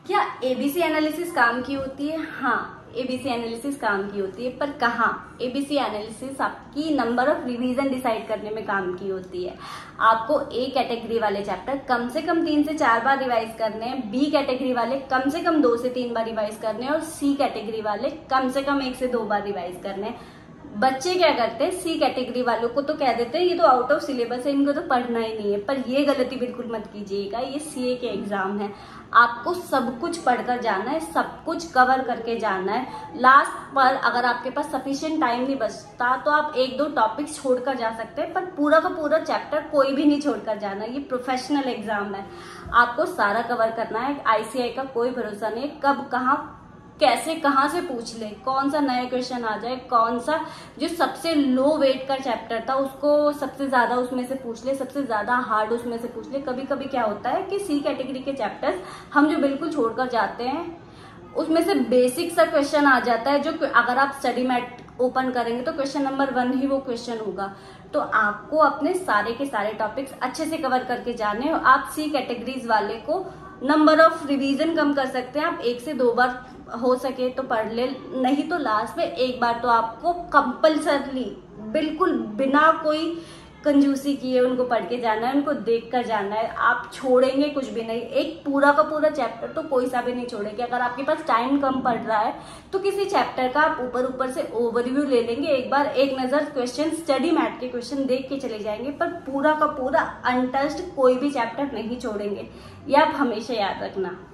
क्या ABC analysis काम की होती है? हाँ, एबीसी एनालिसिस काम की होती है, पर कहाँ? एबीसी एनालिसिस आपकी नंबर ऑफ रिवीजन डिसाइड करने में काम की होती है। आपको ए कैटेगरी वाले चैप्टर कम से कम 3 से 4 बार रिवाइज करने हैं, बी कैटेगरी वाले कम से कम 2 से 3 बार रिवाइज करने हैं और सी कैटेगरी वाले कम से कम 1 से 2 बार रिवाइज करने हैं। बच्चे क्या करते हैं, सी कैटेगरी वालों को तो कह देते हैं ये तो आउट ऑफ सिलेबस है, इनको तो पढ़ना ही नहीं है, पर ये गलती बिल्कुल मत कीजिएगा। ये सीए के एग्जाम है, आपको सब कुछ पढ़कर जाना है, सब कुछ कवर करके जाना है। लास्ट पर अगर आपके पास सफिशिएंट टाइम नहीं बचता तो आप 1-2 टॉपिक्स छोड़कर जा सकते हैं, पर पूरा का पूरा चैप्टर कोई भी नहीं छोड़कर जाना। ये प्रोफेशनल एग्जाम है, आपको सारा कवर करना है। आईसीआई का कोई भरोसा नहीं है, कब कहाँ कैसे कहाँ से पूछ ले, कौन सा नया क्वेश्चन आ जाए, कौन सा जो सबसे लो वेट का चैप्टर था उसको सबसे ज्यादा उसमें से पूछ ले, सबसे ज्यादा हार्ड उसमें से पूछ ले। कभी कभी क्या होता है कि सी कैटेगरी के चैप्टर्स हम जो बिल्कुल छोड़कर जाते हैं उसमें से बेसिक सा क्वेश्चन आ जाता है, जो अगर आप स्टडी मैट ओपन करेंगे तो क्वेश्चन नंबर 1 ही वो क्वेश्चन होगा। तो आपको अपने सारे के सारे टॉपिक्स अच्छे से कवर करके जाने हो। आप सी कैटेगरीज वाले को नंबर ऑफ रिवीजन कम कर सकते हैं, आप 1 से 2 बार हो सके तो पढ़ ले, नहीं तो लास्ट में 1 बार तो आपको कंपल्सरली बिल्कुल बिना कोई कंजूसी किए उनको पढ़ के जाना है, उनको देख कर जाना है। आप छोड़ेंगे कुछ भी नहीं, एक पूरा का पूरा चैप्टर तो कोई सा भी नहीं छोड़ेंगे। अगर आपके पास टाइम कम पड़ रहा है तो किसी चैप्टर का आप ऊपर ऊपर से ओवरव्यू ले लेंगे, एक बार एक नजर क्वेश्चन स्टडी मैट के क्वेश्चन देख के चले जाएंगे, पर पूरा का पूरा अनटच्ड कोई भी चैप्टर नहीं छोड़ेंगे। ये आप हमेशा याद रखना।